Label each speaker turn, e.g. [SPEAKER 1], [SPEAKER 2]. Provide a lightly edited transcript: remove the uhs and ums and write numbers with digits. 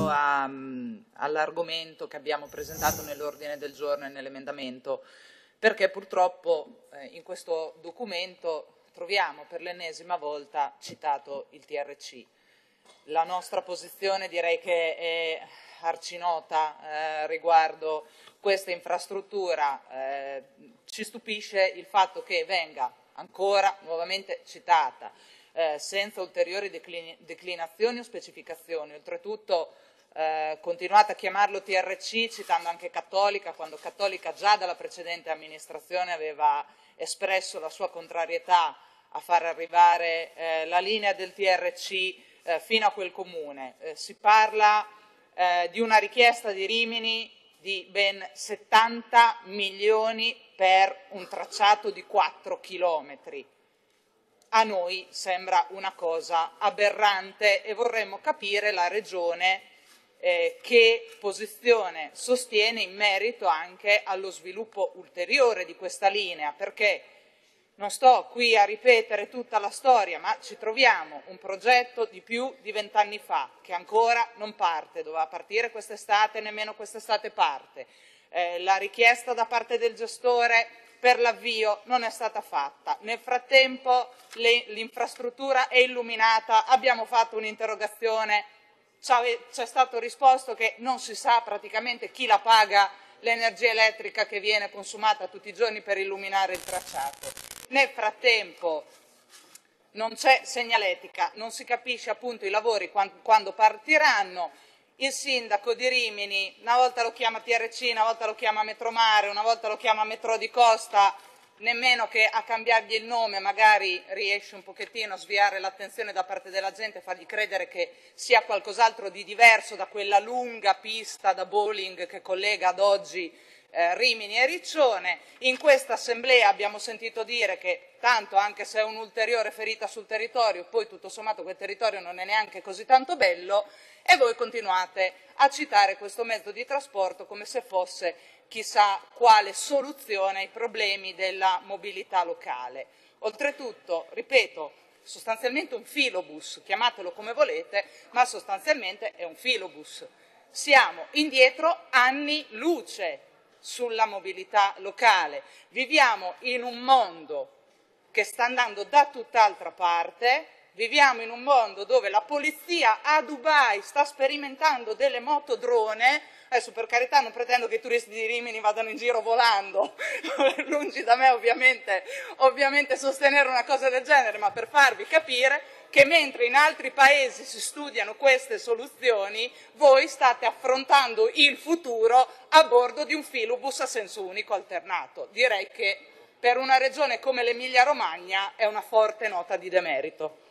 [SPEAKER 1] rispetto all'argomento che abbiamo presentato nell'ordine del giorno e nell'emendamento, perché purtroppo in questo documento troviamo per l'ennesima volta citato il TRC. La nostra posizione direi che è arcinota riguardo questa infrastruttura. Ci stupisce il fatto che venga ancora nuovamente citata senza ulteriori declinazioni o specificazioni. Oltretutto continuate a chiamarlo TRC citando anche Cattolica, quando Cattolica già dalla precedente amministrazione aveva espresso la sua contrarietà a far arrivare la linea del TRC fino a quel comune. Si parla di una richiesta di Rimini di ben 70 milioni per un tracciato di 4 chilometri. A noi sembra una cosa aberrante e vorremmo capire la Regione che posizione sostiene in merito anche allo sviluppo ulteriore di questa linea, perché non sto qui a ripetere tutta la storia, ma ci troviamo un progetto di più di 20 anni fa che ancora non parte, doveva partire quest'estate, nemmeno quest'estate parte. La richiesta da parte del gestore per l'avvio non è stata fatta. Nel frattempo l'infrastruttura è illuminata, abbiamo fatto un'interrogazione, c'è stato risposto che non si sa praticamente chi la paga l'energia elettrica che viene consumata tutti i giorni per illuminare il tracciato. Nel frattempo non c'è segnaletica, non si capisce appunto i lavori quando partiranno. Il sindaco di Rimini una volta lo chiama TRC, una volta lo chiama Metromare, una volta lo chiama Metro di Costa, nemmeno che a cambiargli il nome magari riesce un pochettino a sviare l'attenzione da parte della gente, fargli credere che sia qualcos'altro di diverso da quella lunga pista da bowling che collega ad oggi Rimini e Riccione. In questa assemblea abbiamo sentito dire che tanto, anche se è un'ulteriore ferita sul territorio, poi tutto sommato quel territorio non è neanche così tanto bello, e voi continuate a citare questo mezzo di trasporto come se fosse chissà quale soluzione ai problemi della mobilità locale. Oltretutto, ripeto, sostanzialmente un filobus, chiamatelo come volete, ma sostanzialmente è un filobus. Siamo indietro anni luce sulla mobilità locale. Viviamo in un mondo che sta andando da tutt'altra parte, viviamo in un mondo dove la polizia a Dubai sta sperimentando delle motodrone. Adesso, per carità, non pretendo che i turisti di Rimini vadano in giro volando, lungi da me ovviamente sostenere una cosa del genere, ma per farvi capire che mentre in altri paesi si studiano queste soluzioni, voi state affrontando il futuro a bordo di un filobus a senso unico alternato. Direi che per una regione come l'Emilia Romagna è una forte nota di demerito.